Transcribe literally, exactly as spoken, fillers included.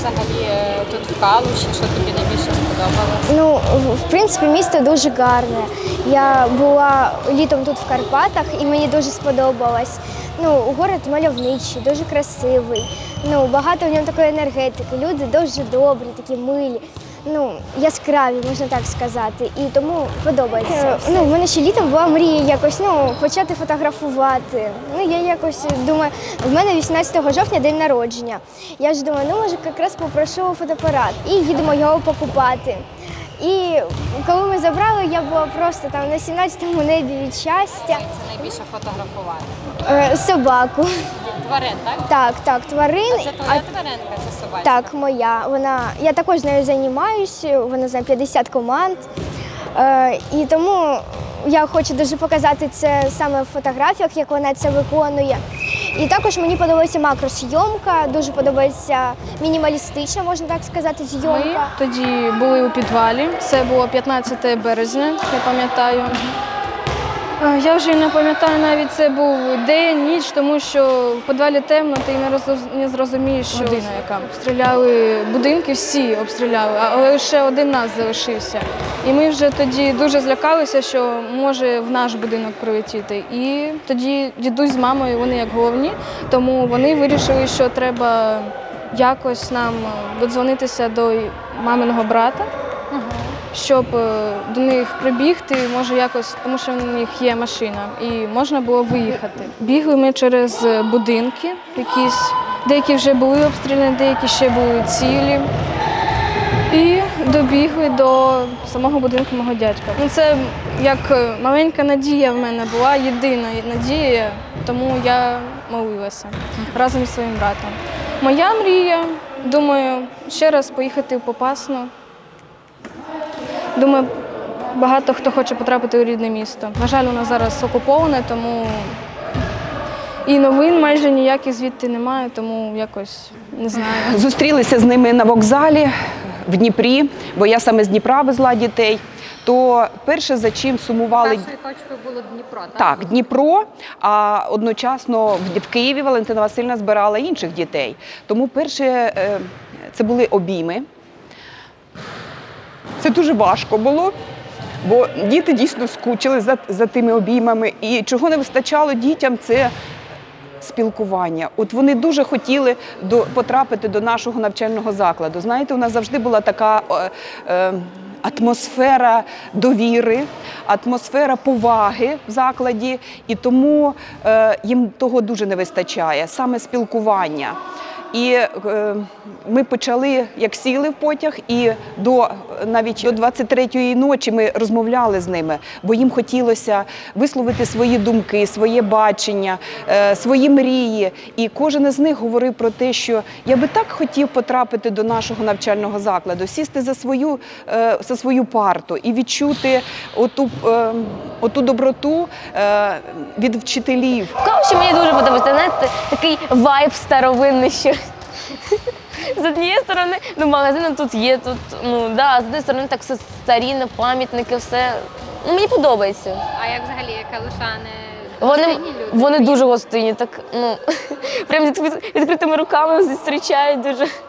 взагалі тут в Калуші? Що тобі найбільше сподобалось? Ну, в принципі, місто дуже гарне. Я була літом тут в Карпатах і мені дуже сподобалось. Ну, город мальовничий, дуже красивий. Ну, багато в ньому такої енергетики. Люди дуже добрі, такі милі. Ну, яскраві, можна так сказати, і тому подобається. Ну, в мене ще літом була мрія якось, ну, почати фотографувати. Ну, я якось думаю, в мене вісімнадцятого жовтня день народження. Я ж думаю, ну, може, якраз попрошу фотоапарат і їдемо його покупати. І коли ми забрали, я була просто там на сімнадцятому небі від щастя. Це найбільше фотографувати? Е, собаку. Тварин, так? Так, так, тварин. А це твоя тваринка, це собачка? Так, моя. Вона, я також з нею займаюся, вона знає п'ятдесят команд. Е, і тому я хочу дуже показати це саме в фотографіях, як вона це виконує. І також мені подобається макросйомка, дуже подобається мінімалістична, можна так сказати, зйомка. Ми тоді були у підвалі, це було п'ятнадцяте березня, я пам'ятаю. Я вже не пам'ятаю, навіть це був день, ніч, тому що в підвалі темно, ти не, роз... не зрозумієш, що година яка. Обстріляли будинки, всі обстріляли, але лише один нас залишився. І ми вже тоді дуже злякалися, що може в наш будинок прилетіти. І тоді дідусь з мамою, вони як головні, тому вони вирішили, що треба якось нам додзвонитися до маминого брата, щоб до них прибігти, може якось, тому що в них є машина, і можна було виїхати. Бігли ми через будинки, якісь, деякі вже були обстріляні, деякі ще були цілі. І добігли до самого будинку мого дядька. Ну, це як маленька надія в мене була, єдина надія, тому я молилася разом зі своїм братом. Моя мрія, думаю, ще раз поїхати в Попасну. Думаю, багато хто хоче потрапити у рідне місто. На жаль, у нас зараз окуповане, тому і новин майже ніяких звідти немає, тому якось не знаю. Зустрілися з ними на вокзалі в Дніпрі, бо я саме з Дніпра везла дітей. То перше, за чим сумували… Першою точкою було Дніпро, так? Так, Дніпро, а одночасно в Києві Валентина Васильівна збирала інших дітей. Тому перше, це були обійми. Це дуже важко було, бо діти дійсно скучили за, за тими обіймами. І чого не вистачало дітям – це спілкування. От вони дуже хотіли до, потрапити до нашого навчального закладу. Знаєте, у нас завжди була така е, е, атмосфера довіри, атмосфера поваги в закладі, і тому е, їм того дуже не вистачає, саме спілкування. І е, ми почали, як сіли в потяг, і до, навіть до двадцять третьої ночі ми розмовляли з ними, бо їм хотілося висловити свої думки, своє бачення, е, свої мрії. І кожен із них говорив про те, що я би так хотів потрапити до нашого навчального закладу, сісти за свою, е, за свою парту і відчути оту, е, оту доброту е, від вчителів. В Калуші мені дуже подобається, знаєте, такий вайб старовинний, що з однієї сторони, ну, магазини тут є, тут, ну, да, з однієї сторони так все старінне, пам'ятники, все, ну, мені подобається. А як взагалі калушани? Вони, Гостинні люди? вони дуже гостинні, так, ну, прям з відкритими руками зустрічають дуже.